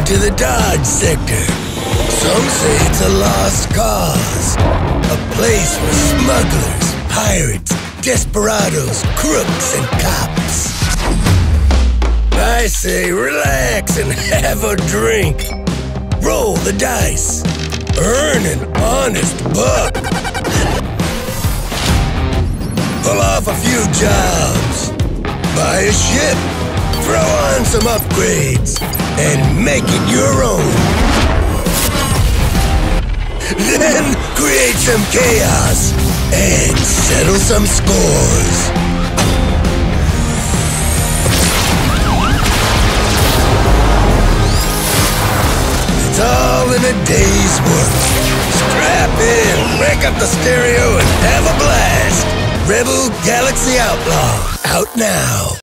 to the Dodge sector. Some say it's a lost cause, a place for smugglers, pirates, desperados, crooks, and cops. I say relax and have a drink. Roll the dice. Earn an honest buck. Pull off a few jobs. Buy a ship. Throw on some upgrades. And make it your own. Then create some chaos. And settle some scores. It's all in a day's work. Strap in, crank up the stereo, and have a blast. Rebel Galaxy Outlaw, out now.